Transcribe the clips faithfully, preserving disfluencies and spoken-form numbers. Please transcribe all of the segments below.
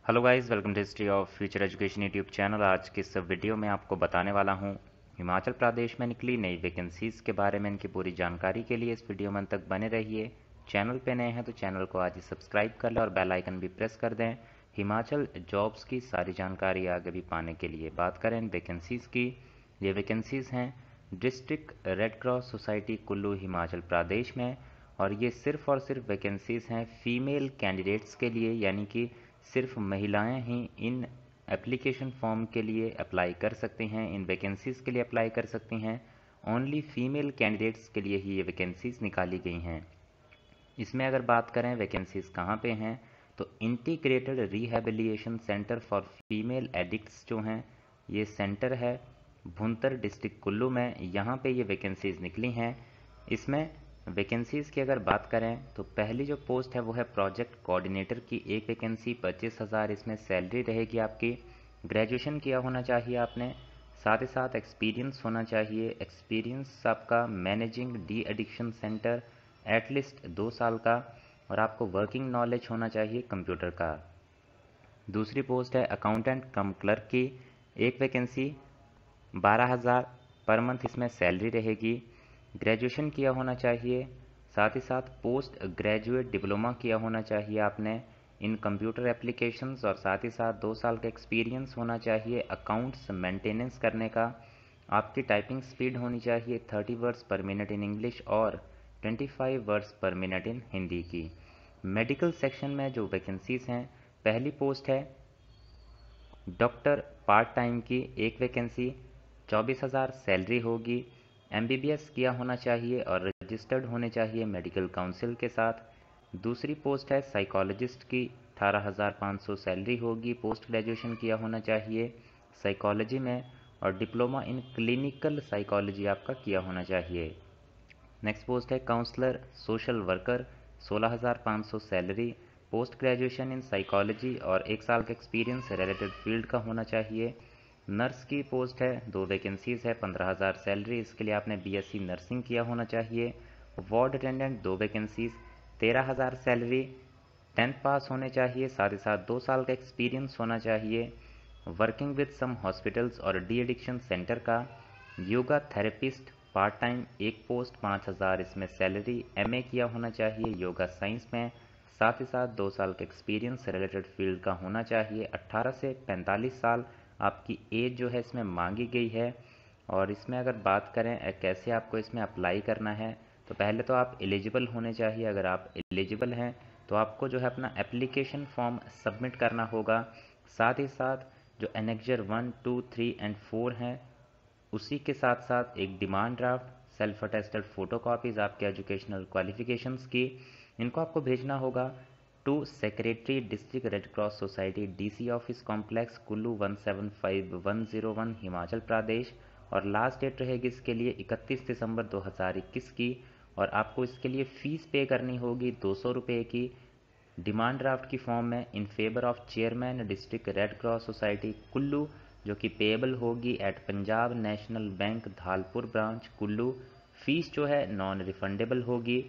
Hello guys, welcome to history of future education YouTube channel. आज के इस video में आपको बताने वाला हूं हिमाचल प्रदेश में निकली नई वैकेंसीज़ के बारे में। इनकी पूरी जानकारी के लिए इस वीडियो में अंत तक बने रहिए। चैनल पे नए हैं तो चैनल को आज ही सब्सक्राइब कर लें और बेल आइकन भी प्रेस कर दें हिमाचल जॉब्स की सारी जानकारी आगे भी पाने के लिए। बात करें वैकेंसीज़ की, ये वैकेंसीज़ हैं district red cross society Kullu Himachal Pradesh में, और ये सिर्फ और सिर्फ वैकेंसीज़ हैं फीमेल कैंडिडेट्स के लिए, यानी कि सिर्फ महिलाएं ही इन एप्लीकेशन फॉर्म के लिए अप्लाई कर सकती हैं, इन वैकेंसीज़ के लिए अप्लाई कर सकती हैं। ओनली फीमेल कैंडिडेट्स के लिए ही ये वैकेंसीज़ निकाली गई हैं। इसमें अगर बात करें वैकेंसीज़ कहाँ पे हैं, तो integrated rehabilitation centre for female addicts जो हैं, ये सेंटर है भुंतर डिस्ट्रिक्ट कुल्लू में, यहाँ पे ये वैकेंसीज़ निकली हैं। इसमें वैकेंसीज़ की अगर बात करें तो पहली जो पोस्ट है वो है प्रोजेक्ट कोऑर्डिनेटर की, एक वैकेंसी पच्चीस हज़ार इसमें सैलरी रहेगी आपकी। ग्रेजुएशन किया होना चाहिए आपने, साथ ही साथ एक्सपीरियंस होना चाहिए। एक्सपीरियंस आपका managing de addiction centre at least दो साल का, और आपको वर्किंग नॉलेज होना चाहिए कंप्यूटर का। दूसरी पोस्ट है अकाउंटेंट कम क्लर्क की, एक वैकेंसी बारह हज़ार पर मंथ इसमें सैलरी रहेगी। ग्रेजुएशन किया होना चाहिए, साथ ही साथ पोस्ट ग्रेजुएट डिप्लोमा किया होना चाहिए आपने इन कंप्यूटर एप्लीकेशंस, और साथ ही साथ दो साल का एक्सपीरियंस होना चाहिए अकाउंट्स मेंटेनेंस करने का। आपकी टाइपिंग स्पीड होनी चाहिए thirty words per minute in English और twenty five words per minute in Hindi की। मेडिकल सेक्शन में जो वैकेंसीज हैं, पहली पोस्ट है डॉक्टर पार्ट टाइम की, एक वैकेंसी चौबीस हज़ार सैलरी होगी। एमबीबीएस किया होना चाहिए और रजिस्टर्ड होने चाहिए मेडिकल काउंसिल के साथ। दूसरी पोस्ट है साइकोलॉजिस्ट की, अठारह हज़ार पाँच सौ सैलरी होगी। पोस्ट ग्रेजुएशन किया होना चाहिए साइकोलॉजी में, और डिप्लोमा इन क्लिनिकल साइकोलॉजी आपका किया होना चाहिए। नेक्स्ट पोस्ट है काउंसलर सोशल वर्कर, सोलह हज़ार पाँच सौ salary. Post graduation in psychology और एक साल का एक्सपीरियंस रिलेटेड फील्ड का होना चाहिए। नर्स की पोस्ट है, दो वैकेंसीज है, पंद्रह हज़ार सैलरी, इसके लिए आपने बीएससी नर्सिंग किया होना चाहिए। वार्ड अटेंडेंट दो वैकेंसीज, तेरह हज़ार सैलरी, टेंथ पास होने चाहिए, साथ ही साथ दो साल का एक्सपीरियंस होना चाहिए वर्किंग विद सम हॉस्पिटल्स और डी एडिक्शन सेंटर का। योगा थेरेपिस्ट पार्ट टाइम एक पोस्ट, पाँच हज़ार इसमें सैलरी, एमए किया होना चाहिए योगा साइंस में, साथ ही साथ दो साल का एक्सपीरियंस रिलेटेड फील्ड का होना चाहिए। अट्ठारह से पैंतालीस साल आपकी एज जो है इसमें मांगी गई है। और इसमें अगर बात करें कैसे आपको इसमें अप्लाई करना है, तो पहले तो आप एलिजिबल होने चाहिए। अगर आप एलिजिबल हैं तो आपको जो है अपना एप्लीकेशन फॉर्म सबमिट करना होगा। साथ ही साथ जो annexure one two three and four हैं, उसी के साथ साथ एक demand draft, self attested photo copies आपके एजुकेशनल क्वालिफिकेशंस की, इनको आपको भेजना होगा to secretary district red cross society DC office complex Kullu one seven five one zero one Himachal Pradesh. और लास्ट डेट रहेगी इसके लिए इकतीस दिसंबर दो हज़ार इक्कीस की, और आपको इसके लिए फ़ीस पे करनी होगी दो सौ रुपये की। डिमांड ड्राफ्ट की फॉर्म में in favour of chairman district red cross society Kullu, जो कि पेएबल होगी at Punjab national bank Dhalpur branch Kullu. Fees जो है नॉन रिफंडेबल होगी।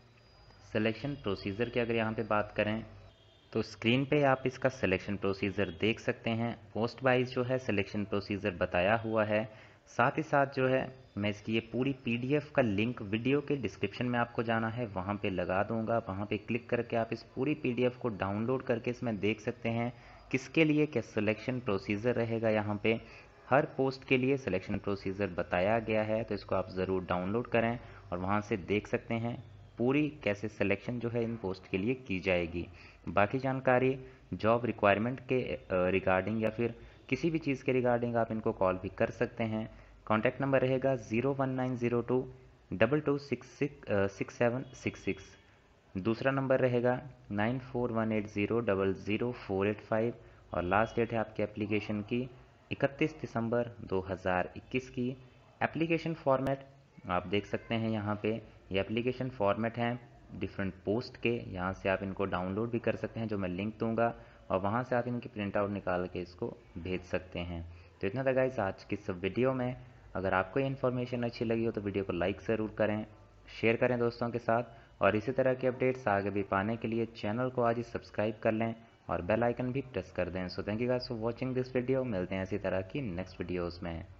सिलेक्शन प्रोसीजर की अगर यहाँ पे बात करें तो स्क्रीन पे आप इसका सिलेक्शन प्रोसीजर देख सकते हैं। पोस्ट वाइज जो है सिलेक्शन प्रोसीजर बताया हुआ है। साथ ही साथ जो है मैं इसकी ये पूरी पीडीएफ का लिंक वीडियो के डिस्क्रिप्शन में आपको जाना है वहाँ पे लगा दूंगा। वहाँ पे क्लिक करके आप इस पूरी पीडीएफ को डाउनलोड करके इसमें देख सकते हैं किसके लिए क्या सिलेक्शन प्रोसीजर रहेगा। यहाँ पे हर पोस्ट के लिए सिलेक्शन प्रोसीजर बताया गया है, तो इसको आप ज़रूर डाउनलोड करें और वहाँ से देख सकते हैं पूरी कैसे सिलेक्शन जो है इन पोस्ट के लिए की जाएगी। बाकी जानकारी जॉब रिक्वायरमेंट के रिगार्डिंग या फिर किसी भी चीज़ के रिगार्डिंग आप इनको कॉल भी कर सकते हैं। कॉन्टैक्ट नंबर रहेगा zero one nine zero two double two six six six seven six six. दूसरा नंबर रहेगा nine four one eight zero double zero four eight five, और लास्ट डेट है आपके एप्लीकेशन की इकतीस दिसंबर दो हज़ार इक्कीस की। एप्लीकेशन फॉर्मेट आप देख सकते हैं यहाँ पे, ये एप्लीकेशन फॉर्मेट हैं डिफरेंट पोस्ट के, यहाँ से आप इनको डाउनलोड भी कर सकते हैं जो मैं लिंक दूंगा, और वहाँ से आप इनकी प्रिंट आउट निकाल के इसको भेज सकते हैं। तो इतना था गाइस आज की इस वीडियो में। अगर आपको ये इन्फॉर्मेशन अच्छी लगी हो तो वीडियो को लाइक ज़रूर करें, शेयर करें दोस्तों के साथ, और इसी तरह के अपडेट्स आगे भी पाने के लिए चैनल को आज ही सब्सक्राइब कर लें और बेल आइकन भी प्रेस कर दें। So thank you guys for watching this video. मिलते हैं इसी तरह की नेक्स्ट वीडियोज़ में।